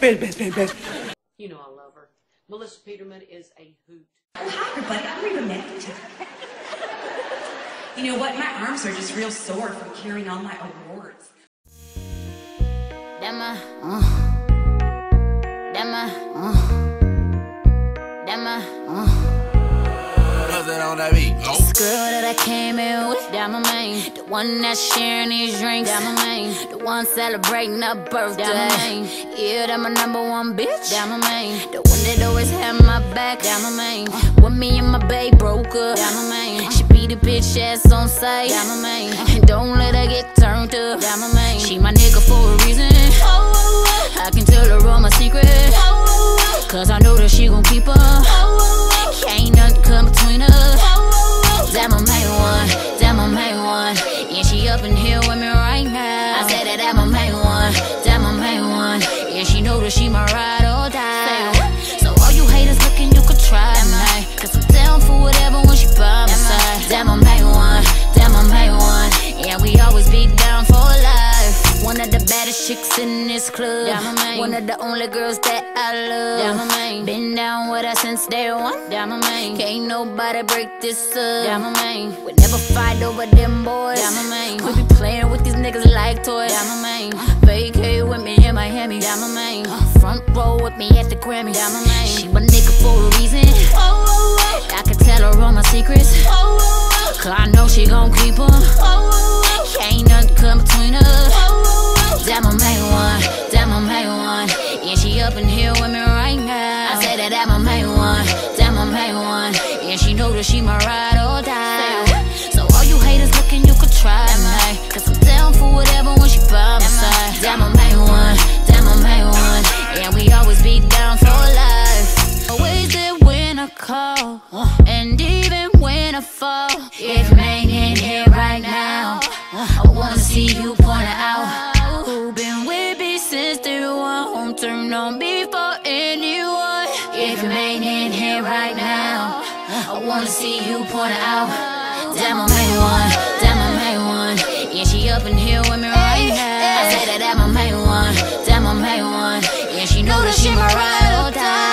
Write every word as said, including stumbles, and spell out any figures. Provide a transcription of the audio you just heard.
best, best, best, best. You know I love her. Melissa Peterman is a hoot. Oh, hi, everybody. I'm Reba McEntire. You know what? My arms are just real sore from carrying all my awards. That my, uh, that my, uh, that my, uh. On that beat. Oh. This girl that I came in with, that my main. The one that's sharing these drinks, that my main. The one celebrating her birthday, that my main. Yeah, that my number one bitch, that my main. The one that always had my back, that my main. When me and my babe broke up, that my main. She beat the bitch ass on sight, that my main. And don't let her get turned up, that my main. She my nigga for a reason. I can tell her all my secrets, cause I know that she gon' keep her. Can't nothing come between us. That my main one, that my main one. Yeah, she up in here with me right now. I said that that my main one, that my main one. Yeah, she know that she my ride or die. So all you haters looking, you could try me, cause I'm down for whatever when she by my side. That my main one, that my main one. Yeah, we always be down for life. One of the baddest chicks in this club, one of the only girls that I love. Been down with her since day one. Can't nobody break this up. We never fight over them boys. We be playing with these niggas like toys. Vacate with me in Miami. Front row with me at the Grammy. She my nigga for a reason. I can tell her all my secrets, cause I know she gon' keep her. Can't nothing come between us. That my main one, that my main one. Yeah, she up in here with me right now. I say that that my main one, that my main one. Yeah, she know that she my ride or die. So all you haters looking, you could try me, cause I'm down for whatever when she by my side. That my main one, that my main one. Yeah, we always be down for life. Always there when I call, and even when I fall. If you ain't in here right now, I wanna see you point it out. Who been with me since day one? Won't turn on me for anyone. If you ain't in here right now, I wanna see you point it out. That my main one, that my main one. Yeah, she up in here with me right now. I say that that my main one, that my main one. Yeah, she know that she my ride or die.